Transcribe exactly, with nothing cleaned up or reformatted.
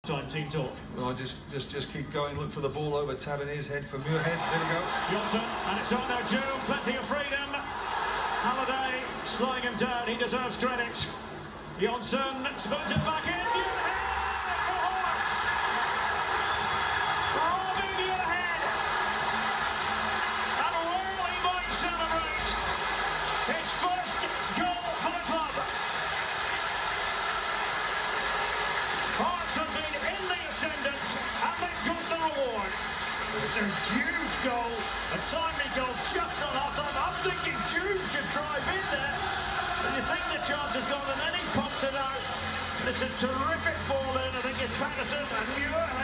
Time team talk. Well, just, just, just keep going. Look for the ball over Tabernier's head for Muirhead. There we go. Johnson, and it's on now. Joe, plenty of freedom. Halliday slowing him down. He deserves credit. Johnson spoons it back in. Muirhead for Horse. Robbie Muirhead. And well, he might celebrate his first goal for the club. Hearts have been in the ascendant, and they've got the reward. It's a huge goal, a timely goal, just not half time. I'm thinking Jude should drive in there, and you think the chance has gone, and then he popped it out. It's a terrific ball in. I think it's Patterson and Muir.